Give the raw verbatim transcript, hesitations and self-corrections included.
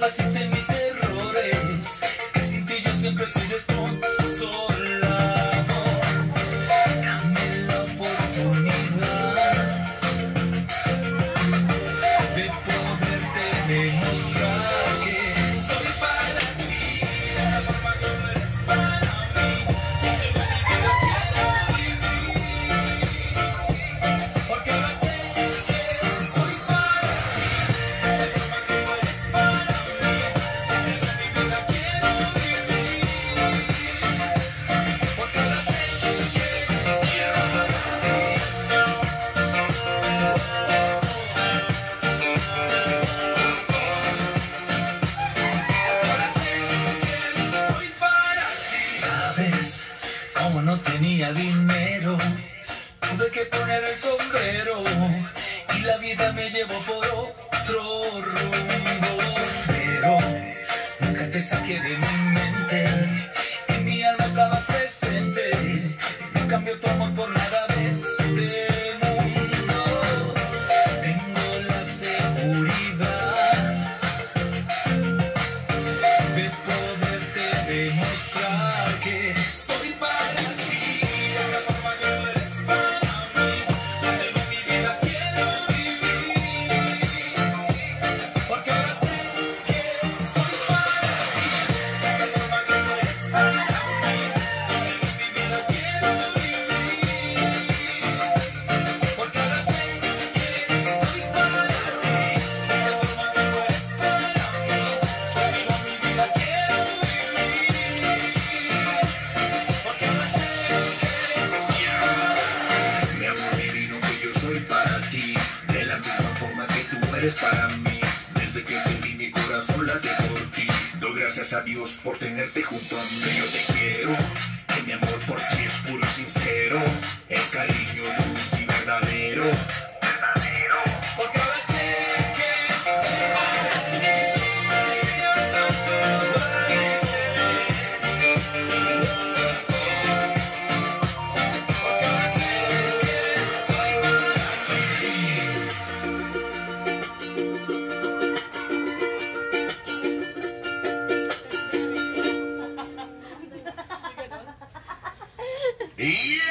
acepté mis errores, que sin ti yo siempre soy desconsolado. Dame la oportunidad de poderte demostrar que soy para ti, de la forma que tú eres para mí. Yo te doy mi vida, quiero vivir, porque ahora sé que soy para ti, de la forma que tú eres para mí. Yo te doy mi vida, quiero vivir, porque ahora sé que soy para Soy para ti. Sabes, como no tenía dinero, tuve que poner el sombrero y la vida me llevó por otro rumbo. Pero nunca te saqué de mi mente, en mi alma estabas presente. No cambio tu amor por nada de este mundo. Tengo la seguridad de poderte demostrar que soy para ti, de la forma que tú eres para mí. Yo te doy mi vida, quiero vivir, porque ahora sé que soy para ti, de la forma que tú eres para mí. Yo te doy mi vida, quiero vivir, porque ahora sé que soy para ti, de la forma que tú eres para mí. Yo te doy mi vida, quiero vivir, porque ahora sé que soy para ti. Mi amor divino, que yo soy para ti, de la misma forma que tú eres para mí. Desde que te vi mi corazón late por ti. Doy gracias a Dios por tenerte junto a mí. Que yo te quiero, que mi amor por ti es puro y sincero. Es cariño dulce y verdadero. Verdadero. Porque ahora sé que soy para ti. Yo soy solo para ti. Porque ahora sé que soy para ti. Yeah!